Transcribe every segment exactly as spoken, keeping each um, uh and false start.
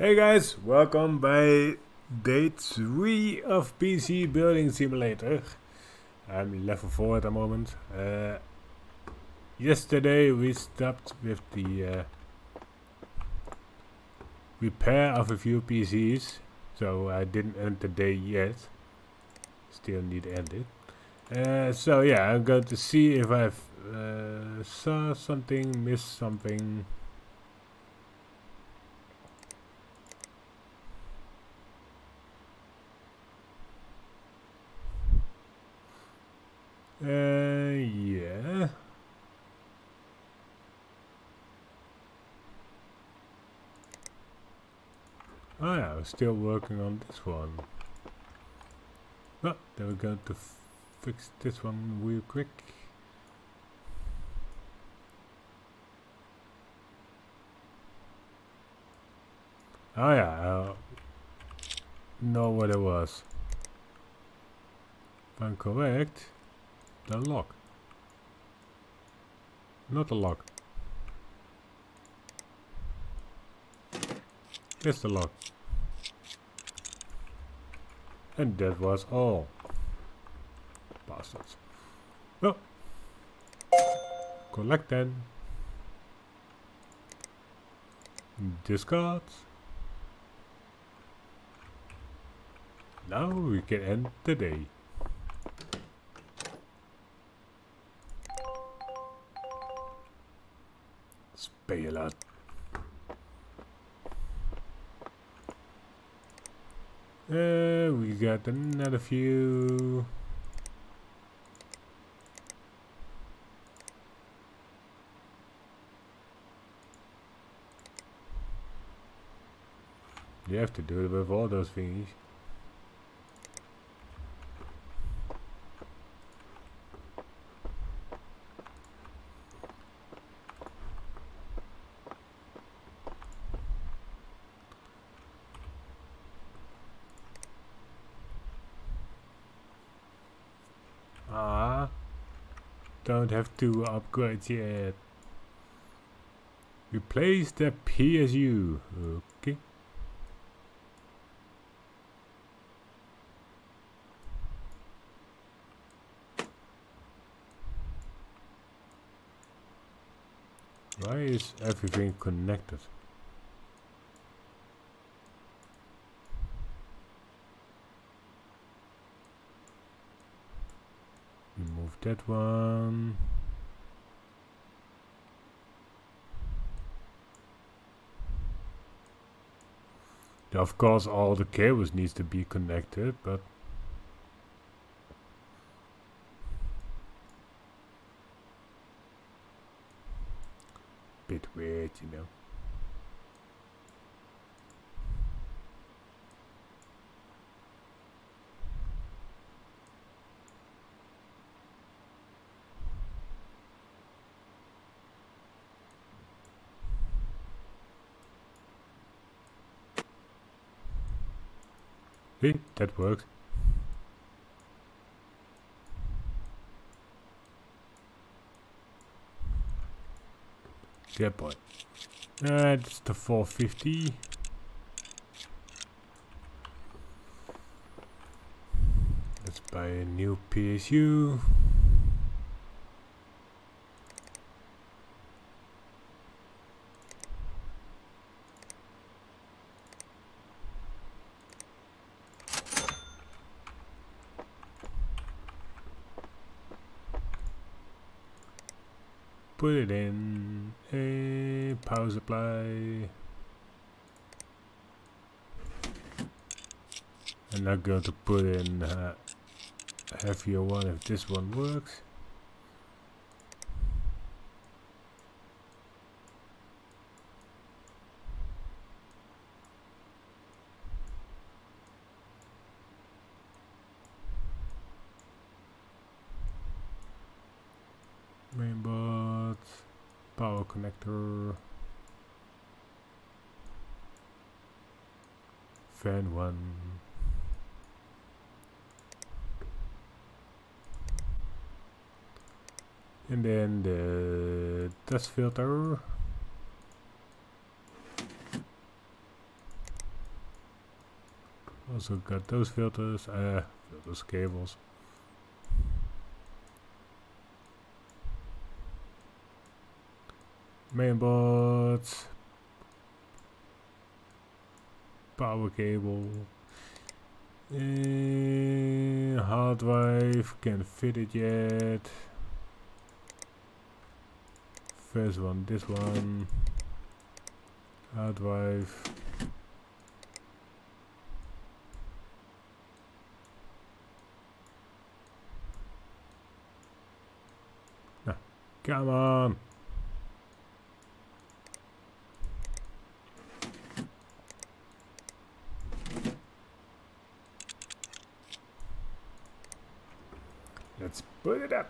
Hey guys, welcome by day three of P C Building Simulator. I'm level four at the moment. Uh, yesterday we stopped with the uh, repair of a few P Cs, so I didn't end the day yet. Still need to end it. Uh, so yeah, I'm going to see if I've uh, saw something, missed something. Uh, yeah. Oh yeah, I'm still working on this one. Well, then we're going to f fix this one real quick. Oh yeah, I know what it was. If I'm correct, the lock. Not the lock. It's the lock. And that was all. Bastards. Well, collect then. Discard. Now we can end the day. Spay a lot. Uh, we got another few. You have to do it with all those things. Ah, don't have two upgrades yet. Replace the P S U. Okay. Why is everything connected? Remove that one. Of course all the cables needs to be connected, but bit weird, you know. See, that works. Yeah, boy. That's the four fifty. Let's buy a new P S U. Put it in a power supply. I'm not going to put in a heavier one if this one works. Mainboard, power connector, fan one, and then the dust filter. Also got those filters, uh, filters, cables. Mainboards. Power cable. Uh, hard drive, can't fit it yet. First one, this one. Hard drive. No, come on. Let's put it up.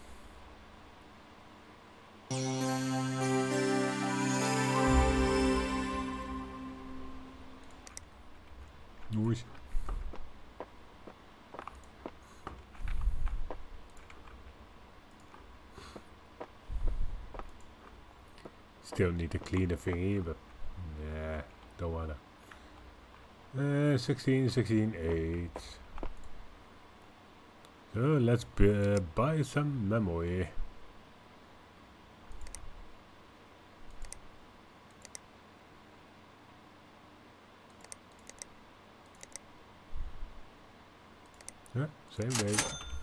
Noise. Still need to clean the thingy, but yeah, don't wanna. Uh, sixteen, sixteen, eight. So let's uh, buy some memory. Yeah, same way.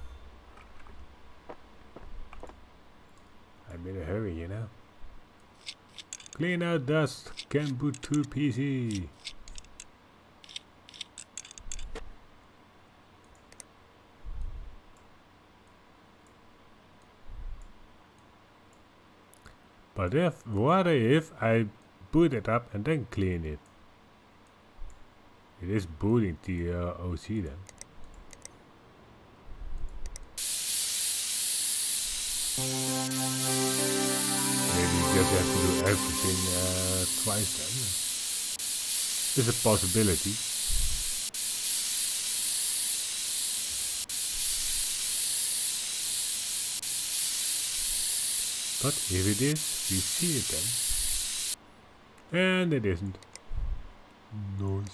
I'm in a hurry, you know. Clean out dust, can boot to P C. But if, what if I boot it up and then clean it? It is booting the uh, O C then. Maybe you just have to do everything uh, twice then. It's a possibility. But if it is, we see it then. And it isn't. Noise.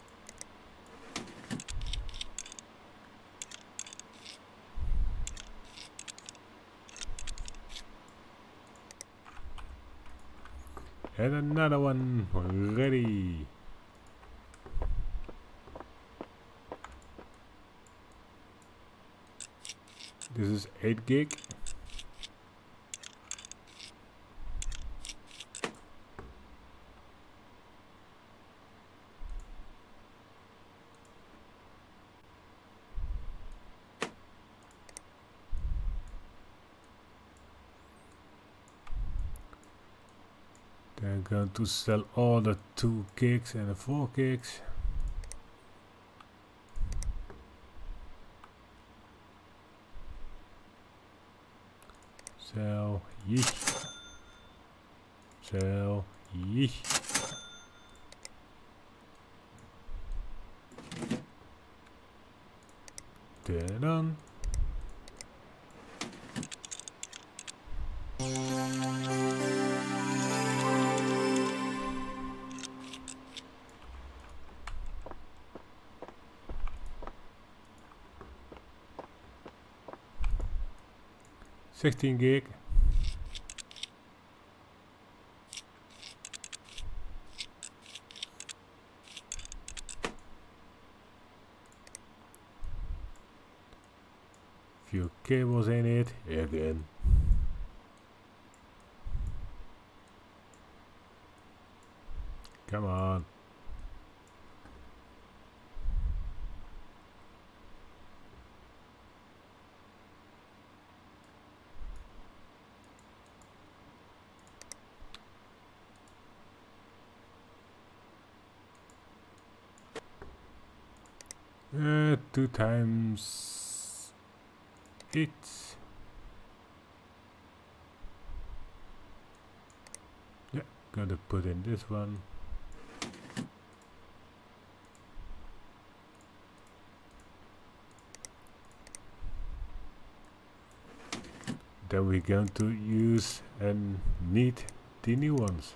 And another one ready. This is eight gig. They're going to sell all the two gigs and the four gigs. Sell, yeesh. Sell, yeesh. Turn on. sixteen gig. Few cables in it again. Come on. Uh, two times eight. Yeah, gotta put in this one. Then we're going to use and need the new ones.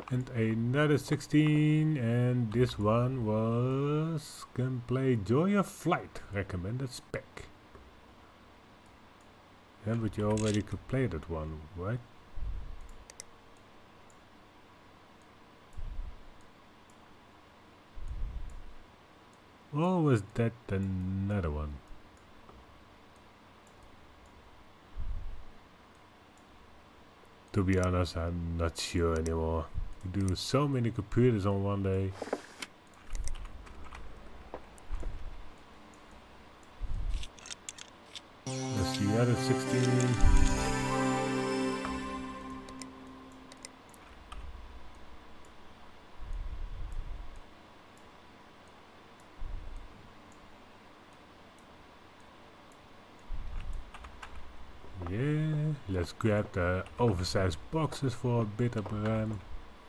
And another sixteen, and this one was can play Joy of Flight, recommended spec. Yeah, but you already could play that one, right? Or was that another one? To be honest, I'm not sure anymore. You do so many computers on one day. Let's see, the other sixteen. Yeah, let's grab the oversized boxes for a bit of RAM.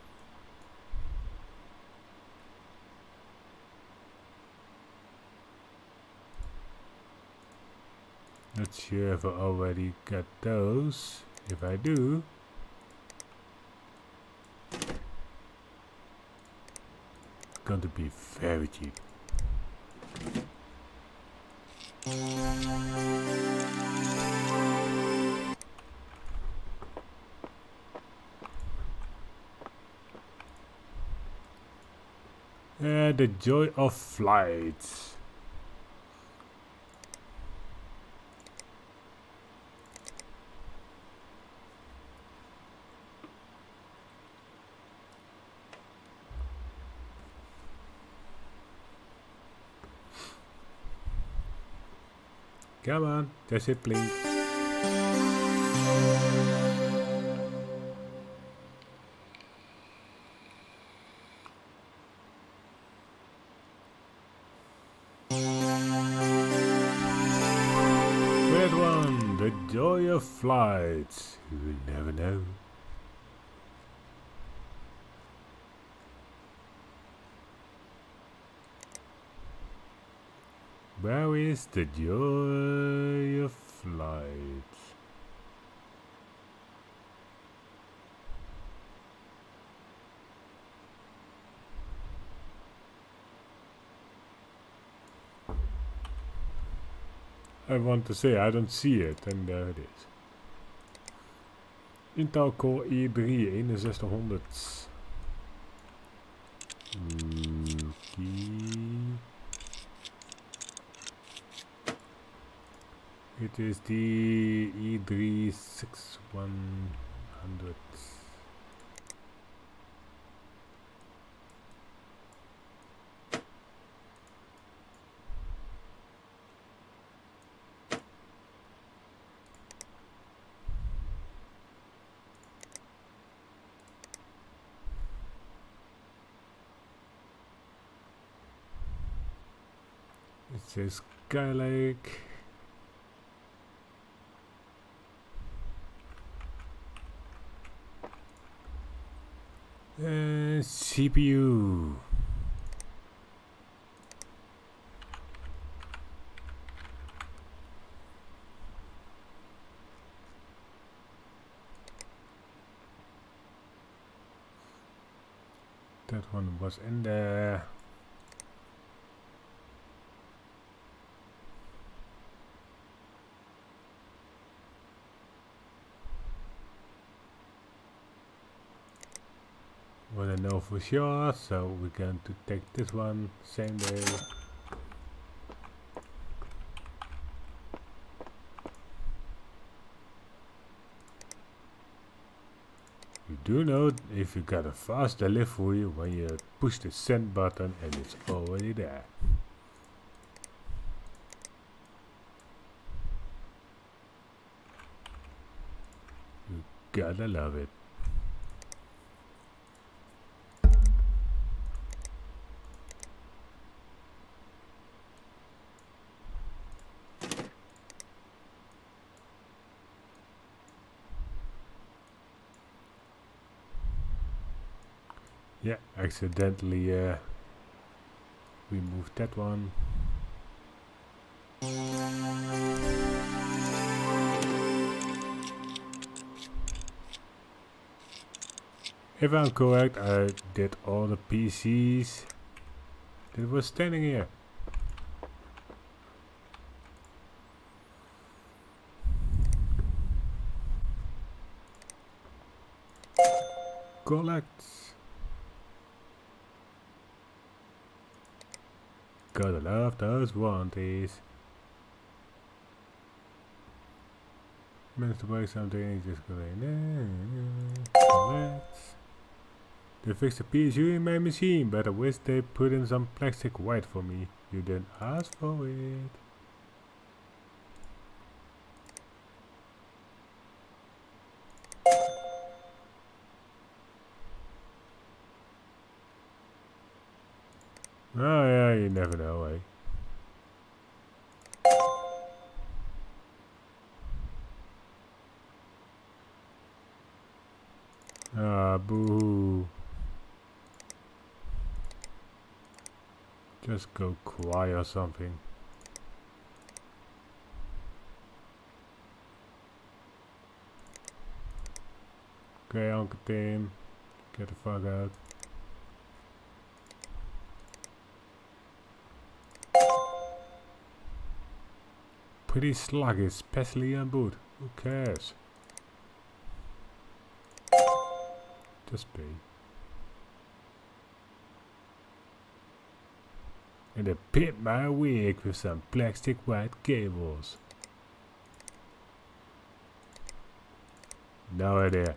Not sure if I already got those. If I do, it's going to be very cheap. Uh, the Joy of Flight. Come on, that's it, please. Red one, the Joy of Flight. You will never know. Where is the Joy of Flight? I want to say I don't see it, and there it is. Intel Core i three sixty-one hundred. Okay. It is the i three sixty-one hundred. It says Skylake. Uh, C P U. That one was in there. Want to know for sure, so we're going to take this one same day. You do know if you got a fast delivery when you push the send button and it's already there. You gotta love it. Yeah, accidentally uh, removed that one. If I'm correct, I did all the P Cs that were standing here. Collect. Gotta love those warranties. Managed to break something, just go in. Collect. They fixed the P S U in my machine, but I wish they put in some plastic white for me. You didn't ask for it. Oh yeah, you never know, eh? Ah, boo. Just go cry or something. Okay, Uncle Tim, get the fuck out. Pretty sluggish, especially on boot. Who cares? Just pay. And I pit my wig with some plastic white cables. No idea.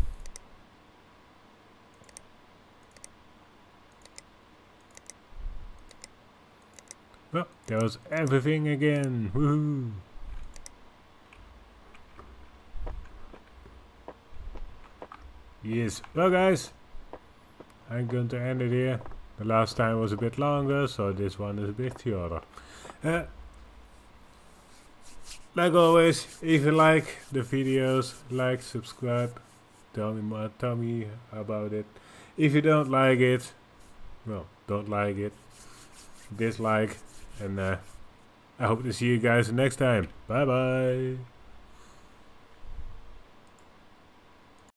Well, that was everything again. Woohoo! Yes. Well, guys, I'm going to end it here. The last time was a bit longer, so this one is a bit shorter. Uh, like always, if you like the videos, like, subscribe, tell me more, tell me about it. If you don't like it, well, don't like it, dislike, and uh, I hope to see you guys next time. Bye bye.